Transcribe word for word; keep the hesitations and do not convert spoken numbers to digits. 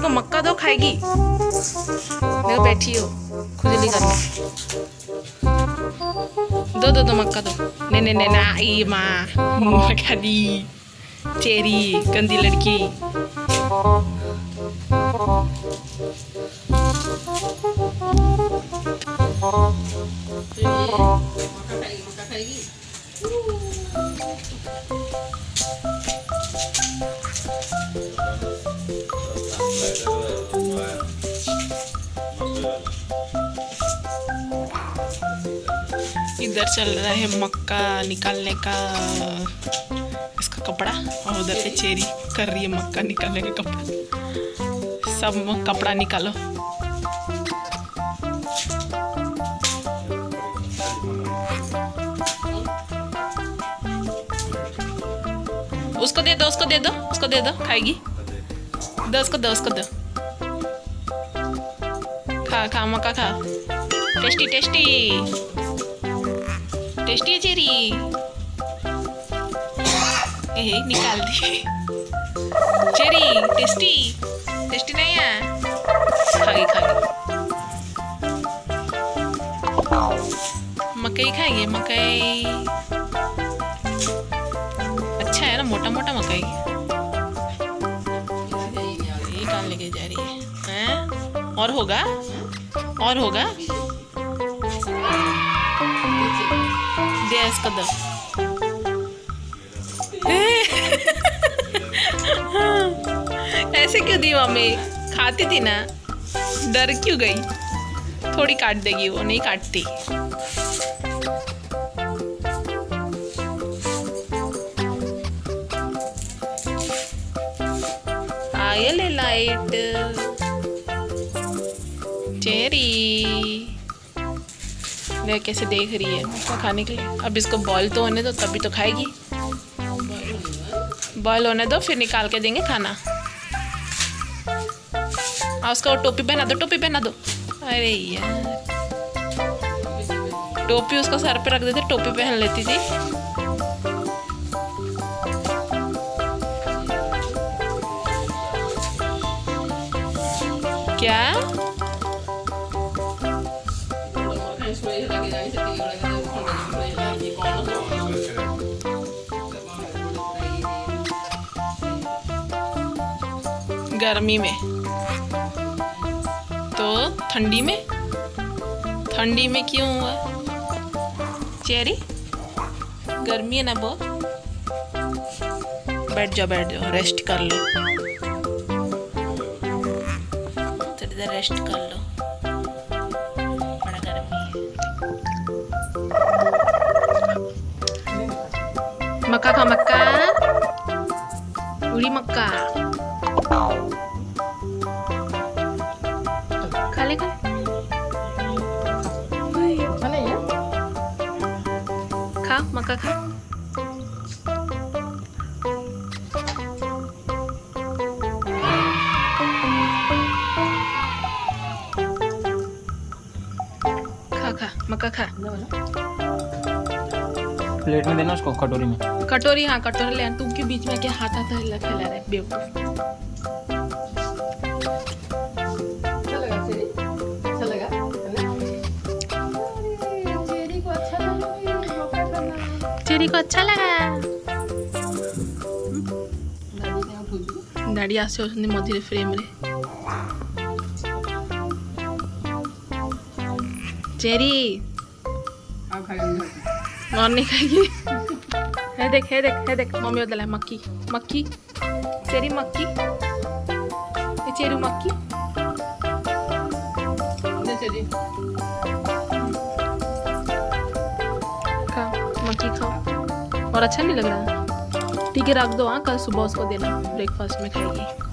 इसको मक्का दो, खाएगी। देखो बैठी हो खुजली करने। दो दो दो मक्का दो। ने ने ने ना ई माँ मक्का दी। चेरी गंदी लड़की। इधर चल रहा है मक्का निकालने का इसका कपड़ा, और उधर पे चेरी कर रही है मक्का निकालने का कपड़ा। सब कपड़ा निकालो। उसको दे दो, उसको दे दो, उसको दे दो, खाएगी। दो उसको, दो उसको, दो। खा खा मक्का खा। टेस्टी टेस्टी टेस्टी है चेरी। ए निकाल दी। चेरी टेस्टी टेस्टी नहीं है। खाएगी खाएगी। मकई खाएंगे, मकई अच्छा है ना, मोटा मोटा मकई। ये कहाँ लेके जा रही है, हैं? और होगा, और होगा। दे इसको दो। ऐसे क्यों दी मम्मी? खाती थी ना, डर क्यों गई? थोड़ी काट देगी, वो नहीं काटती। आए ले लाइट चेरी। देख कैसे देख रही है मक्का खाने के लिए। अब इसको बॉयल तो होने दो, तभी तो खाएगी। बॉयल होने दो, फिर निकाल के देंगे खाना। आ, उसको टोपी पहना दो, टोपी पहना दो। अरे यार, टोपी उसको सर पे रख देते, टोपी पहन लेती थी। क्या गर्मी में तो ठंडी में, ठंडी में क्यों हुआ चेरी? गर्मी है ना बहुत। बैठ जाओ बैठ जाओ, रेस्ट कर लो, थोड़ी देर रेस्ट कर लो, बड़ा गर्मी है। मक्का खा, मक्का उड़ी मक्का खा ले, खा ले, खा मक्का खा। खा खा मक्का खा। प्लेट में देना उसको, कटोरी में। कटोरी, हाँ कटोरी ले। तू क्यों बीच में क्या हाथ आता है फैला रहे बेवकूफ। चेरी को अच्छा लगा। दाढ़ी आसे होती मझे फ्रेम रे। चेरी और नहीं खाएगी। है देख, है देख, है देख, मम्मी बदला है मक्की, मक्की चेरी, मक्की ये चेरी मक्की। खाओ मक्की खाओ। और अच्छा नहीं लग रहा? ठीक है रख दो, हाँ कल सुबह उसको देना, ब्रेकफास्ट में खाएगी।